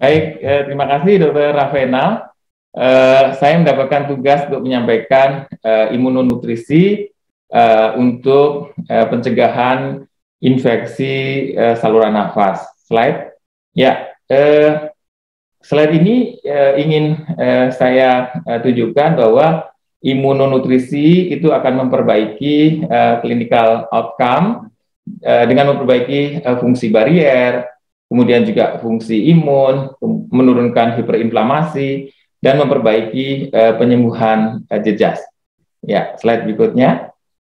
Baik, terima kasih Dr. Ravenal. Saya mendapatkan tugas untuk menyampaikan imunonutrisi untuk pencegahan infeksi saluran nafas. Slide. Ya, slide ini ingin saya tunjukkan bahwa imunonutrisi itu akan memperbaiki clinical outcome dengan memperbaiki fungsi barier, kemudian juga fungsi imun, menurunkan hiperinflamasi, dan memperbaiki penyembuhan jejas. Ya, slide berikutnya.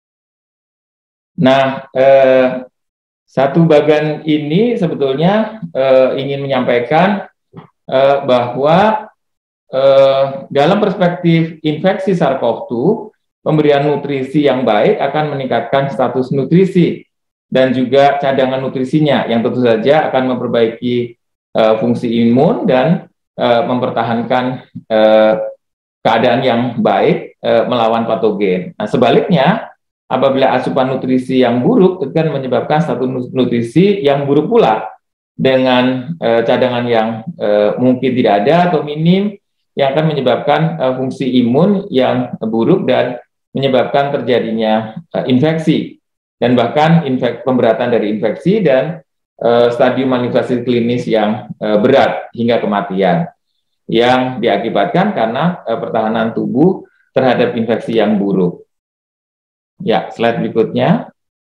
Nah, satu bagian ini sebetulnya ingin menyampaikan bahwa dalam perspektif infeksi SARS-CoV-2, pemberian nutrisi yang baik akan meningkatkan status nutrisi dan juga cadangan nutrisinya yang tentu saja akan memperbaiki fungsi imun dan mempertahankan keadaan yang baik melawan patogen. Nah, sebaliknya, apabila asupan nutrisi yang buruk itu kan menyebabkan status nutrisi yang buruk pula dengan cadangan yang mungkin tidak ada atau minim, yang akan menyebabkan fungsi imun yang buruk dan menyebabkan terjadinya infeksi dan bahkan pemberatan dari infeksi dan stadium manifestasi klinis yang berat hingga kematian yang diakibatkan karena pertahanan tubuh terhadap infeksi yang buruk. Ya, slide berikutnya.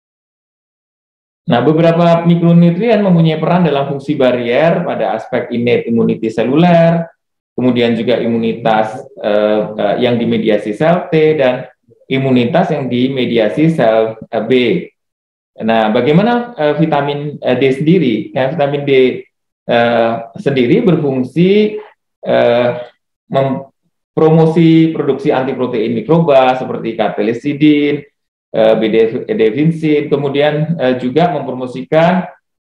Nah, beberapa mikronutrien mempunyai peran dalam fungsi barier pada aspek innate immunity seluler, kemudian juga imunitas yang dimediasi sel T dan imunitas yang dimediasi sel B. Nah, bagaimana vitamin D sendiri? Ya, vitamin D sendiri berfungsi mempromosi produksi antiprotein mikroba seperti cathelicidin, bedevinsin, kemudian juga mempromosikan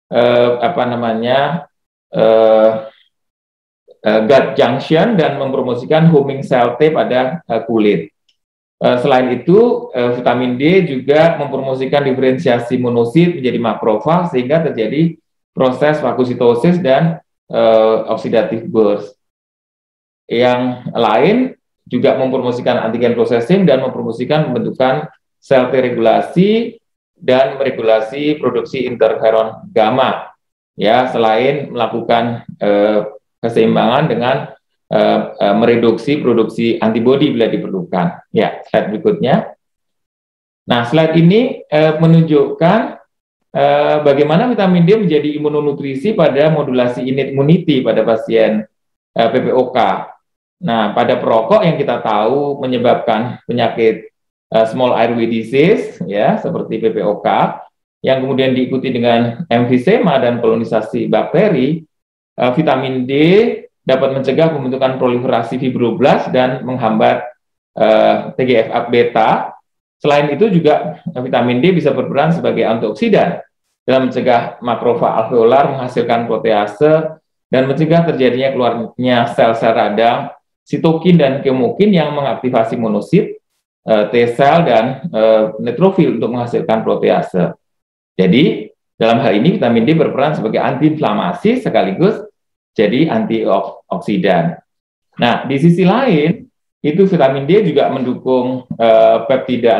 gut junction dan mempromosikan homing cell T pada kulit. Selain itu, vitamin D juga mempromosikan diferensiasi monosit menjadi makrofag sehingga terjadi proses fagositosis dan oxidative burst. Yang lain juga mempromosikan antigen processing dan mempromosikan pembentukan sel T regulasi dan meregulasi produksi interferon gamma. Ya, selain melakukan keseimbangan dengan mereduksi produksi antibodi bila diperlukan. Ya, slide berikutnya. Nah, slide ini menunjukkan bagaimana vitamin D menjadi imunonutrisi pada modulasi innate immunity pada pasien PPOK. Nah, pada perokok yang kita tahu menyebabkan penyakit small airway disease, ya, seperti PPOK, yang kemudian diikuti dengan emfisema dan kolonisasi bakteri, vitamin D dapat mencegah pembentukan proliferasi fibroblast dan menghambat TGF-beta. Selain itu juga vitamin D bisa berperan sebagai antioksidan dalam mencegah makrofag alveolar menghasilkan protease dan mencegah terjadinya keluarnya sel-sel radang, sitokin dan kemokin yang mengaktifasi monosit, T-sel dan neutrofil untuk menghasilkan protease. Jadi dalam hal ini vitamin D berperan sebagai antiinflamasi sekaligus jadi antioksidan. Nah, di sisi lain, itu vitamin D juga mendukung peptida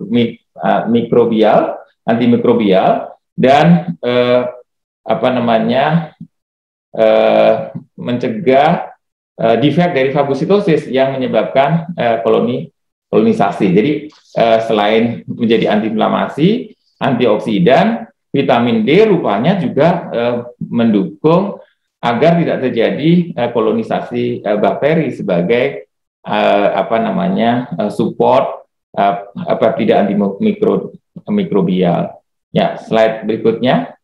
antimikrobial dan mencegah defek dari fagositosis yang menyebabkan kolonisasi. Jadi selain menjadi antiinflamasi, antioksidan, vitamin D rupanya juga mendukung agar tidak terjadi kolonisasi bakteri sebagai support peptida antimikrobial. Ya, slide berikutnya.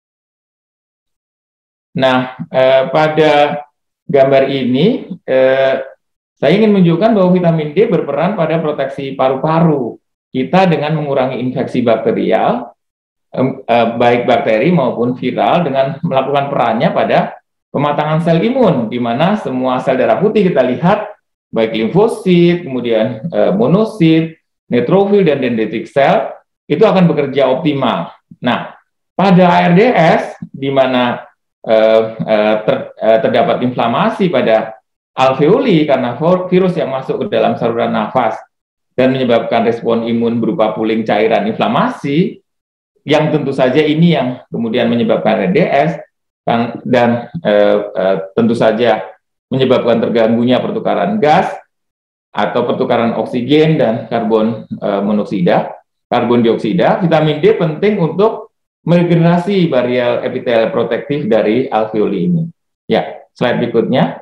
Nah, pada gambar ini saya ingin menunjukkan bahwa vitamin D berperan pada proteksi paru-paru kita dengan mengurangi infeksi bakterial, baik bakteri maupun viral, dengan melakukan perannya pada pematangan sel imun, di mana semua sel darah putih kita lihat, baik limfosit, kemudian monosit, neutrofil, dan dendritic cell, itu akan bekerja optimal. Nah, pada ARDS, di mana terdapat inflamasi pada alveoli karena virus yang masuk ke dalam saluran nafas dan menyebabkan respon imun berupa pooling cairan inflamasi, yang tentu saja ini yang kemudian menyebabkan RDS dan tentu saja menyebabkan terganggunya pertukaran gas atau pertukaran oksigen dan karbon dioksida. Vitamin D penting untuk meregenerasi barrier epithelial protektif dari alveoli ini. Ya, slide berikutnya.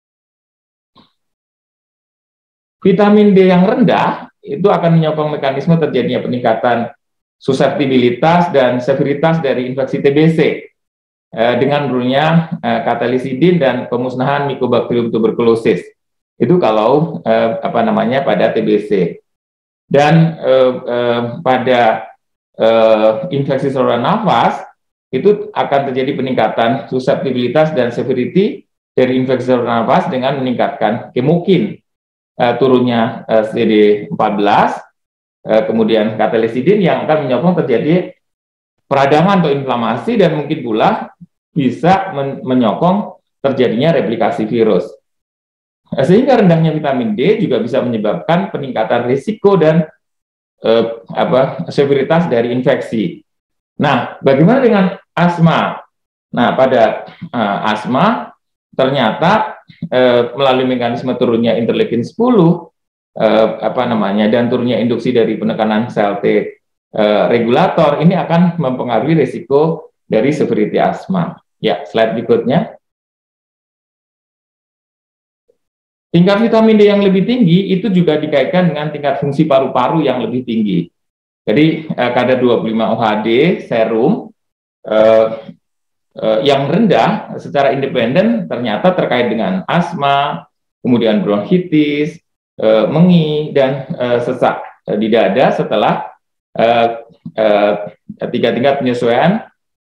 Vitamin D yang rendah itu akan menyokong mekanisme terjadinya peningkatan suseptibilitas dan severitas dari infeksi TBC dengan menurunnya katalisidin dan pemusnahan Mycobacterium tuberculosis. Itu kalau pada TBC. Dan pada infeksi saluran nafas itu akan terjadi peningkatan suseptibilitas dan severity dari infeksi saluran nafas dengan meningkatkan kemokin, turunnya CD14, kemudian katalisidin yang akan menyokong terjadi peradangan atau inflamasi dan mungkin pula bisa menyokong terjadinya replikasi virus. Sehingga rendahnya vitamin D juga bisa menyebabkan peningkatan risiko dan severitas dari infeksi. Nah, bagaimana dengan asma? Nah, pada asma ternyata melalui mekanisme turunnya interleukin 10 dan turunnya induksi dari penekanan sel T regulator ini akan mempengaruhi risiko dari severity asma. Ya, slide berikutnya. Tingkat vitamin D yang lebih tinggi itu juga dikaitkan dengan tingkat fungsi paru-paru yang lebih tinggi. Jadi kadar 25 OHD serum yang rendah secara independen ternyata terkait dengan asma, kemudian bronkitis, mengi, dan sesak di dada setelah 3 tingkat penyesuaian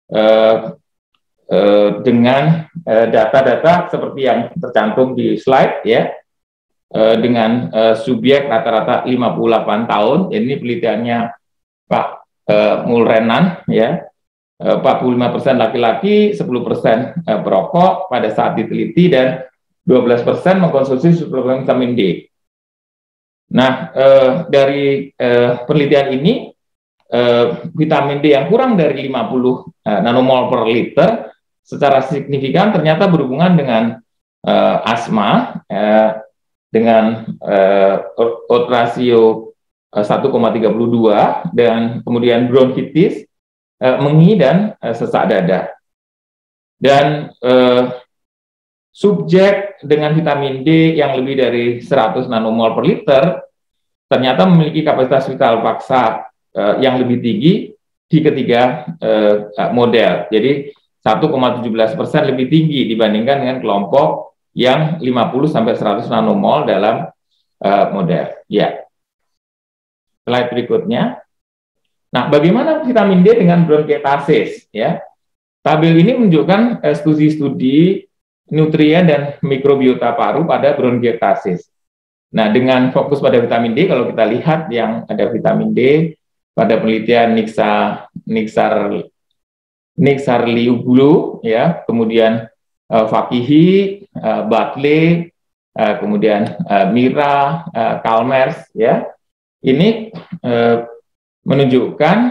dengan data-data seperti yang tercantum di slide ya, dengan subjek rata-rata 58 tahun. Jadi ini penelitiannya Pak Mulrenan ya, 45% laki-laki, 10% perokok pada saat diteliti dan 12% mengkonsumsi suplemen vitamin D. Nah, dari penelitian ini vitamin D yang kurang dari 50 nanomol per liter secara signifikan ternyata berhubungan dengan asma dengan odds rasio 1,32 dan kemudian bronkitis, mengi, dan sesak dada. Dan subjek dengan vitamin D yang lebih dari 100 nanomol per liter ternyata memiliki kapasitas vital paksa yang lebih tinggi di ketiga model. Jadi 1,17% lebih tinggi dibandingkan dengan kelompok yang 50-100 nanomol dalam model. Ya. Slide berikutnya. Nah, bagaimana vitamin D dengan bronkiektasis? Ya, tabel ini menunjukkan studi-studi nutrien dan mikrobiota paru pada bronkiektasis. Nah, dengan fokus pada vitamin D, kalau kita lihat yang ada vitamin D pada penelitian Nixarlioglu, ya, kemudian Fakihi, Batley, kemudian Mira, Kalmers, ya, ini menunjukkan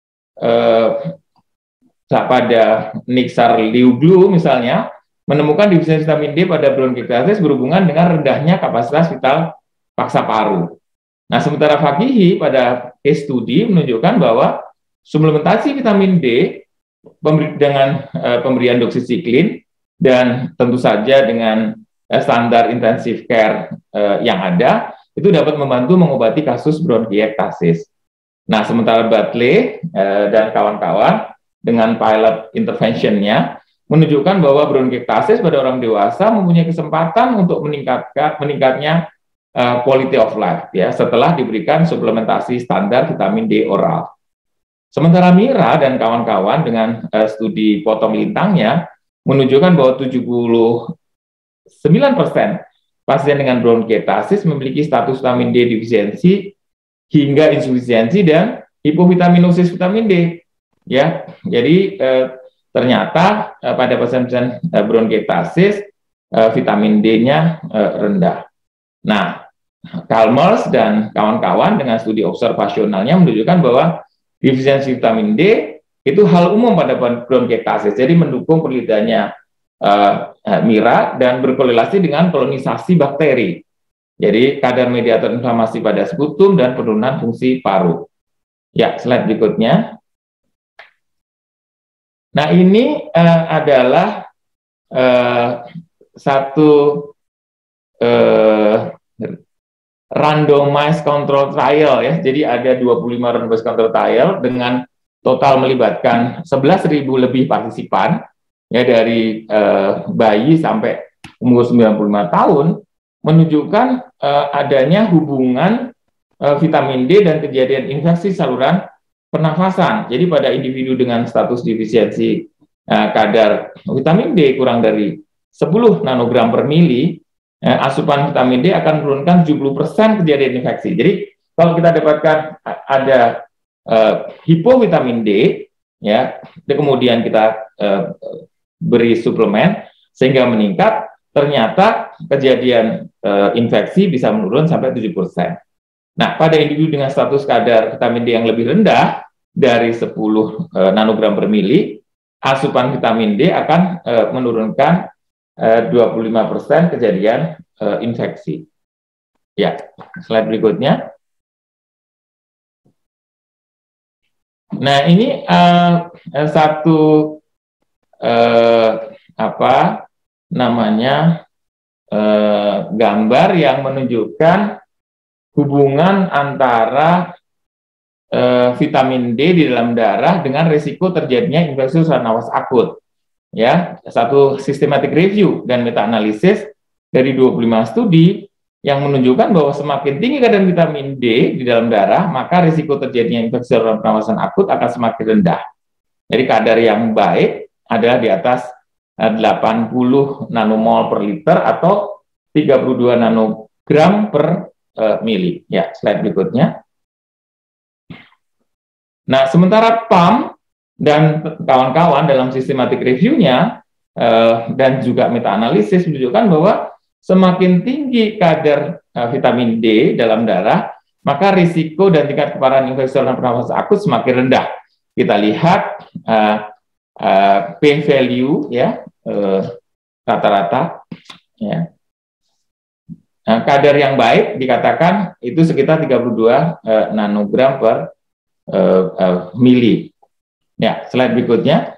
pada Nixarlioglu misalnya menemukan defisiensi vitamin D pada bronkiektasis berhubungan dengan rendahnya kapasitas vital paksa paru. Nah, sementara Fakihi pada case study menunjukkan bahwa suplementasi vitamin D dengan pemberian doxycycline dan tentu saja dengan standar intensive care yang ada itu dapat membantu mengobati kasus bronkiektasis. Nah, sementara Batley dan kawan-kawan dengan pilot intervention-nya menunjukkan bahwa bronkiektasis pada orang dewasa mempunyai kesempatan untuk meningkatnya quality of life ya setelah diberikan suplementasi standar vitamin D oral. Sementara Mira dan kawan-kawan dengan studi potong lintangnya menunjukkan bahwa 79% pasien dengan bronkiektasis memiliki status vitamin D defisiensi hingga insufisiensi dan hipovitaminosis vitamin D. Ya, jadi ternyata pada pasien-pasien bronkiektasis vitamin D-nya rendah. Nah, Chalmers dan kawan-kawan dengan studi observasionalnya menunjukkan bahwa defisiensi vitamin D itu hal umum pada bronkiektasis, jadi mendukung penelitiannya Mira dan berkorelasi dengan kolonisasi bakteri. Jadi kadar mediator inflamasi pada sputum dan penurunan fungsi paru. Ya, slide berikutnya. Nah, ini adalah satu randomized control trial ya. Jadi ada 25 randomized control trial dengan total melibatkan 11.000 lebih partisipan ya, dari bayi sampai umur 95 tahun, menunjukkan adanya hubungan vitamin D dan kejadian infeksi saluran pernafasan. Jadi pada individu dengan status defisiensi kadar vitamin D kurang dari 10 nanogram per mili, asupan vitamin D akan menurunkan 70% kejadian infeksi. Jadi kalau kita dapatkan ada hipovitamin D, ya, kemudian kita beri suplemen sehingga meningkat, ternyata kejadian infeksi bisa menurun sampai 7%. Nah, pada individu dengan status kadar vitamin D yang lebih rendah dari 10 nanogram per mili, asupan vitamin D akan menurunkan 25% kejadian infeksi. Ya, slide berikutnya. Nah, ini satu gambar yang menunjukkan hubungan antara vitamin D di dalam darah dengan risiko terjadinya infeksi saluran nafas akut. Ya, satu systematic review dan meta-analisis dari 25 studi yang menunjukkan bahwa semakin tinggi kadar vitamin D di dalam darah, maka risiko terjadinya infeksi saluran pernafasan akut akan semakin rendah. Jadi kadar yang baik adalah di atas 80 nanomol per liter atau 32 nanogram per mili. Ya, slide berikutnya. Nah, sementara PAM dan kawan-kawan dalam systematic review-nya dan juga meta-analisis menunjukkan bahwa semakin tinggi kadar vitamin D dalam darah, maka risiko dan tingkat keparahan infeksi saluran pernafasan akut semakin rendah. Kita lihat p-value ya, rata-rata ya. Nah, kadar yang baik dikatakan itu sekitar 32 nanogram per mili. Ya, slide berikutnya.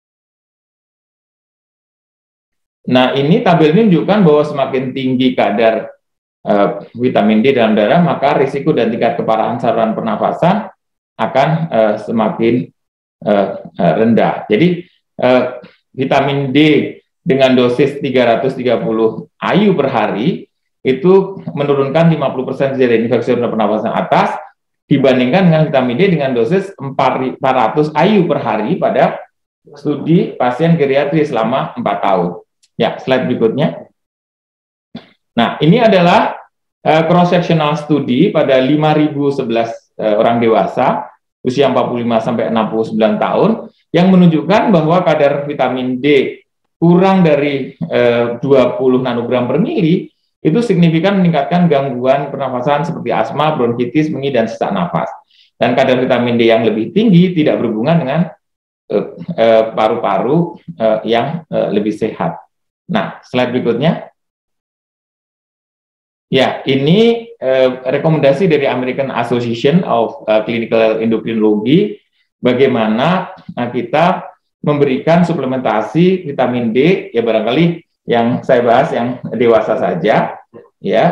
Nah, ini tabel ini menunjukkan bahwa semakin tinggi kadar vitamin D dalam darah, maka risiko dan tingkat keparahan saluran pernafasan akan semakin rendah. Jadi, vitamin D dengan dosis 330 IU per hari itu menurunkan 50% kejadian infeksi saluran pernafasan atas dibandingkan dengan vitamin D dengan dosis 400 IU per hari pada studi pasien geriatri selama 4 tahun. Ya, slide berikutnya. Nah, ini adalah cross-sectional studi pada 5.011 orang dewasa usia 45 sampai 69 tahun yang menunjukkan bahwa kadar vitamin D kurang dari 20 nanogram per mili itu signifikan meningkatkan gangguan pernafasan seperti asma, bronkitis, mengi, dan sesak nafas. Dan kadar vitamin D yang lebih tinggi tidak berhubungan dengan paru-paru yang lebih sehat. Nah, slide berikutnya. Ya, ini rekomendasi dari American Association of Clinical Endocrinology bagaimana kita memberikan suplementasi vitamin D, ya barangkali yang saya bahas yang dewasa saja, ya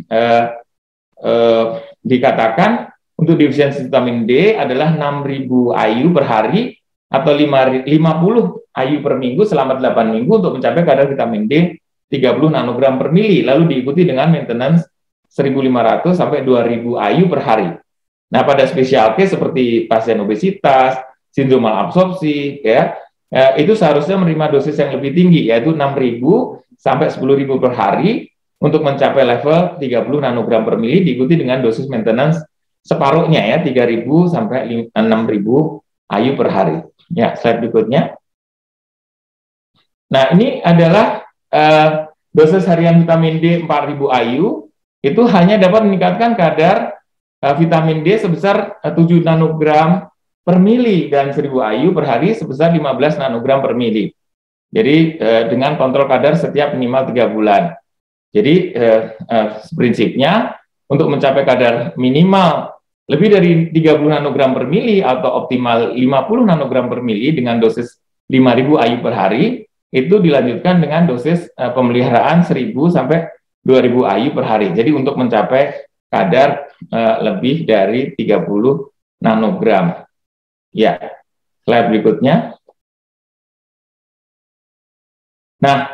dikatakan untuk defisiensi vitamin D adalah 6.000 IU per hari atau 50 IU per minggu selama 8 minggu untuk mencapai kadar vitamin D 30 nanogram per mili, lalu diikuti dengan maintenance 1.500 sampai 2.000 IU per hari. Nah, pada special case seperti pasien obesitas, sindrom malabsorpsi, ya, itu seharusnya menerima dosis yang lebih tinggi, yaitu 6.000 sampai 10.000 per hari untuk mencapai level 30 nanogram per mili, diikuti dengan dosis maintenance separuhnya, ya, 3.000 sampai 6.000 IU per hari. Ya, slide berikutnya. Nah, ini adalah dosis harian vitamin D 4000 IU itu hanya dapat meningkatkan kadar vitamin D sebesar 7 nanogram per mili dan 1000 IU per hari sebesar 15 nanogram per mili. Jadi dengan kontrol kadar setiap minimal 3 bulan. Jadi prinsipnya untuk mencapai kadar minimal lebih dari 30 nanogram per mili atau optimal 50 nanogram per mili dengan dosis 5000 IU per hari, itu dilanjutkan dengan dosis pemeliharaan 1000 sampai 2000 IU per hari. Jadi untuk mencapai kadar lebih dari 30 nanogram. Ya, slide berikutnya. Nah,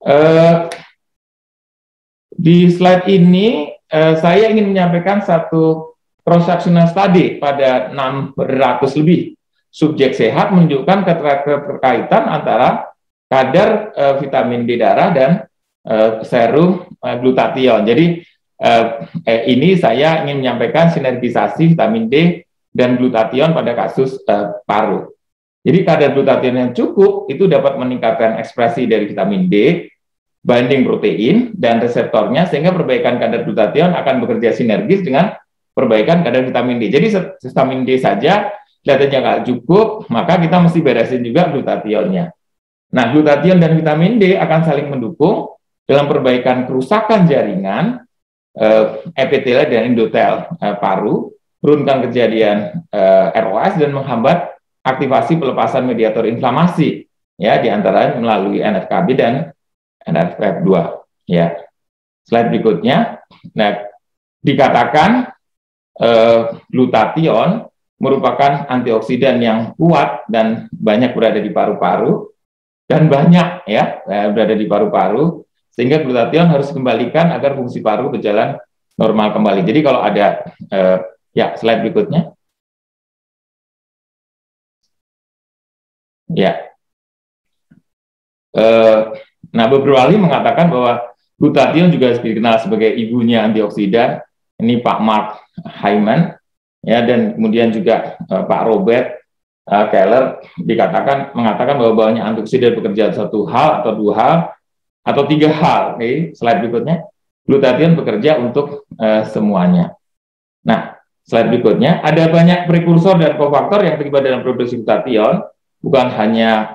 di slide ini saya ingin menyampaikan satu cross-sectional study pada 600 lebih subjek sehat menunjukkan keterkaitan antara kadar vitamin D darah dan serum glutathione. Jadi ini saya ingin menyampaikan sinergisasi vitamin D dan glutathione pada kasus paru. Jadi kadar glutathione yang cukup itu dapat meningkatkan ekspresi dari vitamin D, binding protein dan reseptornya, sehingga perbaikan kadar glutathione akan bekerja sinergis dengan perbaikan kadar vitamin D. Jadi vitamin D saja kelihatannya nggak cukup, maka kita mesti beresin juga glutathione-nya. Nah, glutathione dan vitamin D akan saling mendukung dalam perbaikan kerusakan jaringan epitelia dan endotel paru, menurunkan kejadian ROS dan menghambat aktivasi pelepasan mediator inflamasi, ya, diantaranya melalui NF-kB dan NF-2. Ya, slide berikutnya. Nah, dikatakan glutathione merupakan antioksidan yang kuat dan banyak berada di paru-paru dan banyak ya berada di paru-paru, sehingga glutathione harus dikembalikan agar fungsi paru berjalan normal kembali. Jadi kalau ada ya, slide berikutnya. Ya, nah beberapa ahli mengatakan bahwa glutathione juga dikenal sebagai ibunya antioksidan. Ini Pak Mark Hyman, ya, dan kemudian juga Pak Robert Keller mengatakan bahwa banyak antioksidan bekerja satu hal atau dua hal atau tiga hal. Oke, slide berikutnya. Glutathione bekerja untuk semuanya. Nah, slide berikutnya, ada banyak prekursor dan kofaktor yang terlibat dalam produksi glutathione. Bukan hanya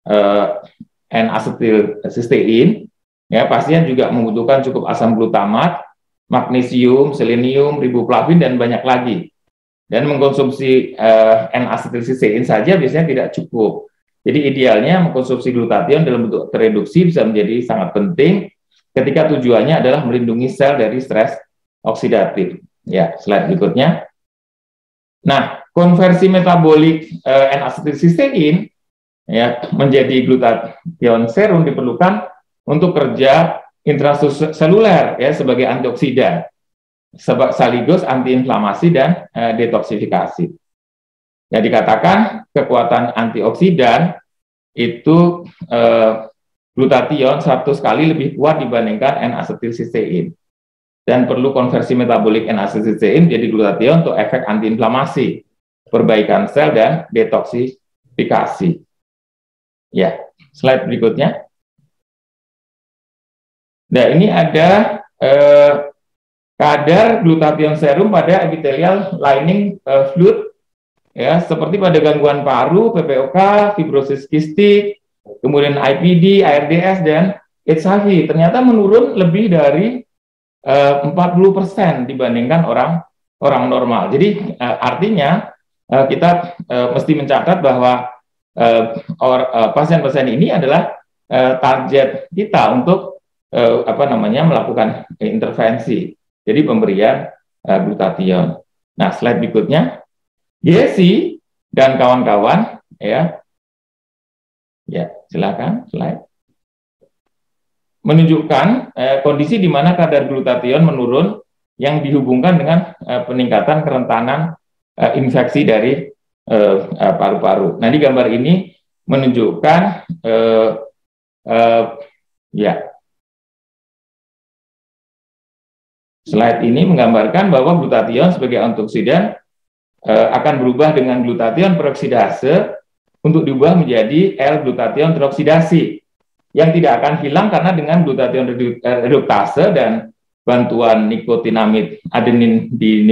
N-asetilsistein, ya, pasien juga membutuhkan cukup asam glutamat, magnesium, selenium, riboflavin, dan banyak lagi. Dan mengkonsumsi N-asetilsistein saja biasanya tidak cukup. Jadi idealnya mengkonsumsi glutathione dalam bentuk tereduksi bisa menjadi sangat penting ketika tujuannya adalah melindungi sel dari stres oksidatif. Ya, slide berikutnya. Nah, konversi metabolik N-asetilsistein ya menjadi glutathione serum diperlukan untuk kerja intraseluler ya sebagai antioksidan, sekaligus antiinflamasi dan detoksifikasi. Ya, dikatakan kekuatan antioksidan itu glutathione 100 kali lebih kuat dibandingkan N-asetilsistein. Dan perlu konversi metabolik N-asetilsistein jadi glutathione untuk efek antiinflamasi, perbaikan sel, dan detoksifikasi. Ya, slide berikutnya. Nah, ini ada kadar glutathione serum pada epithelial lining fluid, ya, seperti pada gangguan paru, PPOK, fibrosis kistik, kemudian IPD, ARDS, dan HIV. Ternyata menurun lebih dari 40% dibandingkan orang normal. Jadi artinya kita mesti mencatat bahwa pasien-pasien ini adalah target kita untuk melakukan intervensi. Jadi pemberian glutathione. Nah, slide berikutnya. Jesse dan kawan-kawan, ya, silakan slide. Menunjukkan kondisi di mana kadar glutathione menurun yang dihubungkan dengan peningkatan kerentanan infeksi dari paru-paru. Nah, di gambar ini menunjukkan slide ini menggambarkan bahwa glutathione sebagai antioksidan akan berubah dengan glutathione peroksidase untuk diubah menjadi L-glutathione teroksidasi. yang tidak akan hilang karena dengan glutathione reduktase dan bantuan nikotinamid adenin di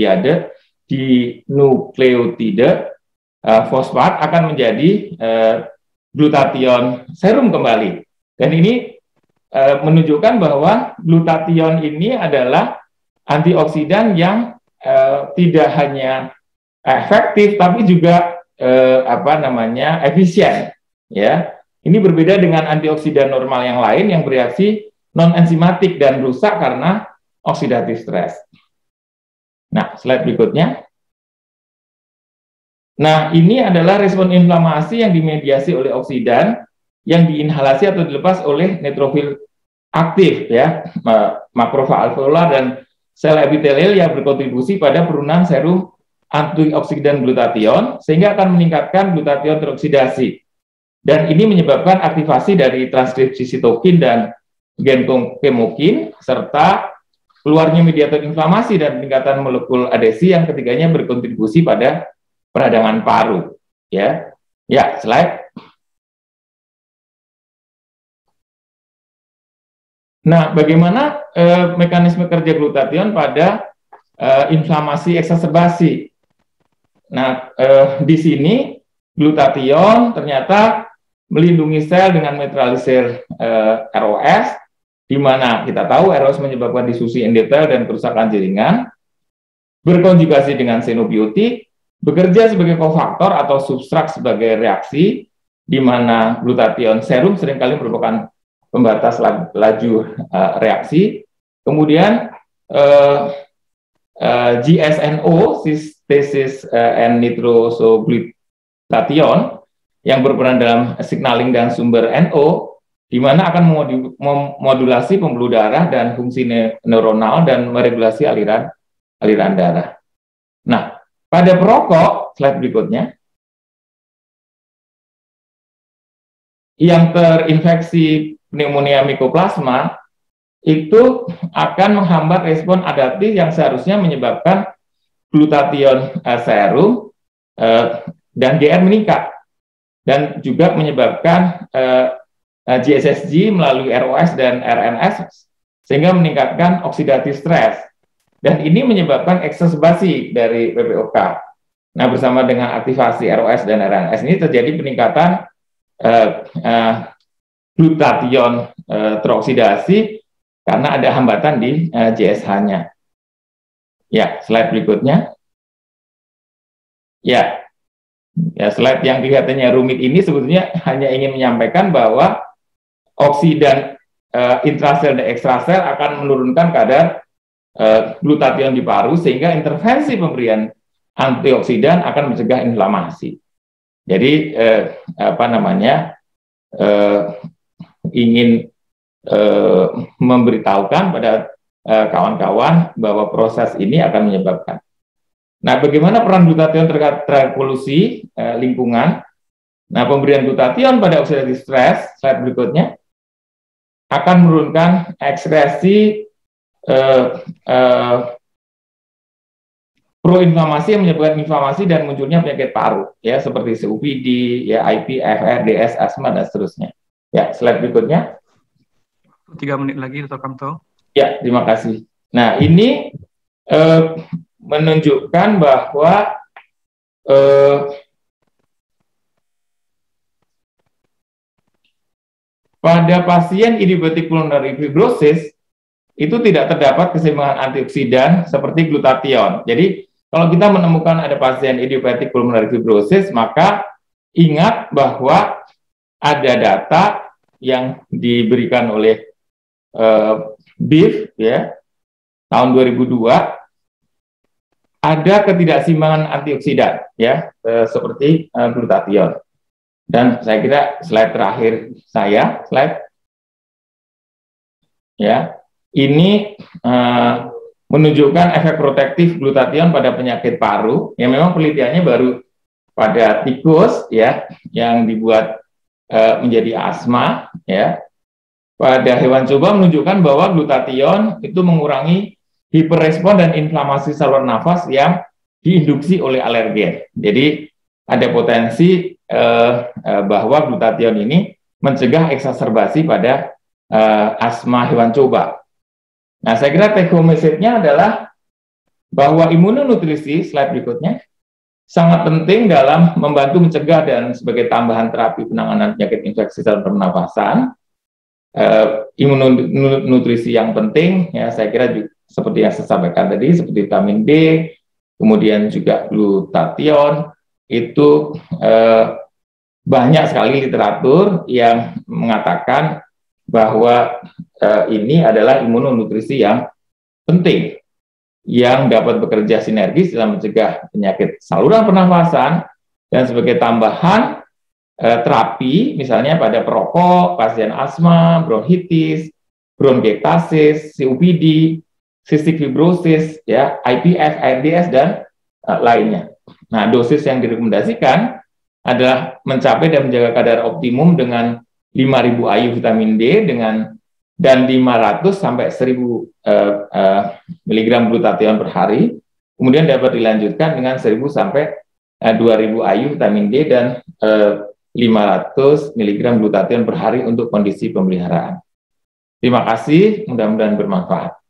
nukleotida fosfat akan menjadi glutathione serum kembali. Dan ini menunjukkan bahwa glutathione ini adalah antioksidan yang tidak hanya efektif tapi juga efisien, ya. Ini berbeda dengan antioksidan normal yang lain yang bereaksi non-enzimatik dan rusak karena oksidatif stres. Nah, slide berikutnya. Nah, ini adalah respon inflamasi yang dimediasi oleh oksidan yang diinhalasi atau dilepas oleh neutrofil aktif, ya, makrofag alveolar dan sel epitelial yang berkontribusi pada penurunan serum antioksidan glutathione sehingga akan meningkatkan glutathione teroksidasi. Dan ini menyebabkan aktivasi dari transkripsi sitokin dan gen kemokin serta keluarnya mediator inflamasi dan peningkatan molekul adesi yang ketiganya berkontribusi pada peradangan paru, ya. Ya, slide. Nah, bagaimana mekanisme kerja glutathione pada inflamasi eksaserbasi? Nah, di sini glutathione ternyata melindungi sel dengan netralisir ROS, di mana kita tahu ROS menyebabkan disusi endotel dan kerusakan jaringan, berkonjugasi dengan xenobiotik, bekerja sebagai kofaktor atau substrat sebagai reaksi, di mana glutathione serum seringkali merupakan pembatas laju reaksi. Kemudian GSNO, synthesis and nitrosoglutatione, yang berperan dalam signaling dan sumber NO, di mana akan memodulasi pembuluh darah dan fungsi neuronal dan meregulasi aliran darah. Nah, pada perokok, slide berikutnya, yang terinfeksi pneumonia mikoplasma itu akan menghambat respon adaptif yang seharusnya menyebabkan glutathione serum dan GR meningkat, dan juga menyebabkan GSSG melalui ROS dan RNS sehingga meningkatkan oksidatif stres, dan ini menyebabkan eksaserbasi dari PPOK. Nah, bersama dengan aktivasi ROS dan RNS ini terjadi peningkatan glutathione teroksidasi karena ada hambatan di JSH-nya. Ya, slide berikutnya. Ya, slide yang kelihatannya rumit ini sebetulnya hanya ingin menyampaikan bahwa oksidan intrasel dan ekstrasel akan menurunkan kadar glutathione di paru sehingga intervensi pemberian antioksidan akan mencegah inflamasi. Jadi ingin memberitahukan pada kawan-kawan bahwa proses ini akan menyebabkan. Nah, bagaimana peran glutathione terhadap polusi lingkungan? Nah, pemberian glutathione pada oxidative stress, slide berikutnya, akan menurunkan ekskresi proinflamasi yang menyebabkan inflamasi dan munculnya penyakit paru, ya, seperti COPD, ya, IPF, RDS, asma, dan seterusnya. Ya, slide berikutnya. 3 menit lagi, Dr. Kamto. Ya, terima kasih. Nah, ini menunjukkan bahwa pada pasien idiopathic pulmonary fibrosis itu tidak terdapat keseimbangan antioksidan seperti glutathione. Jadi, kalau kita menemukan ada pasien idiopathic pulmonary fibrosis, maka ingat bahwa ada data yang diberikan oleh BIF, ya, tahun 2002, ada ketidakseimbangan antioksidan, ya, seperti glutathione. Dan saya kira slide terakhir slide, ya, ini menunjukkan efek protektif glutathione pada penyakit paru, yang memang penelitiannya baru pada tikus, ya, yang dibuat menjadi asma, ya. Pada hewan coba menunjukkan bahwa glutathione itu mengurangi hiperrespon dan inflamasi saluran nafas yang diinduksi oleh alergen. Jadi ada potensi bahwa glutathione ini mencegah eksaserbasi pada asma hewan coba. Nah, saya kira take home message-nya adalah bahwa imunonutrisi, slide berikutnya, sangat penting dalam membantu mencegah dan sebagai tambahan terapi penanganan penyakit infeksi saluran pernafasan. Imunonutrisi yang penting, ya saya kira juga, seperti yang saya sampaikan tadi, seperti vitamin D, kemudian juga glutathione, itu banyak sekali literatur yang mengatakan bahwa ini adalah imunonutrisi yang penting, yang dapat bekerja sinergis dalam mencegah penyakit saluran pernafasan dan sebagai tambahan terapi, misalnya pada perokok, pasien asma, bronkitis, bronkiektasis, COPD, cystic fibrosis, ya, IPF, ARDS, dan lainnya. Nah, dosis yang direkomendasikan adalah mencapai dan menjaga kadar optimum dengan 5.000 IU vitamin D dan 500 sampai 1.000 mg glutathione per hari. Kemudian dapat dilanjutkan dengan 1.000 sampai 2.000 IU vitamin D dan 500 mg glutathione per hari untuk kondisi pemeliharaan. Terima kasih, mudah-mudahan bermanfaat.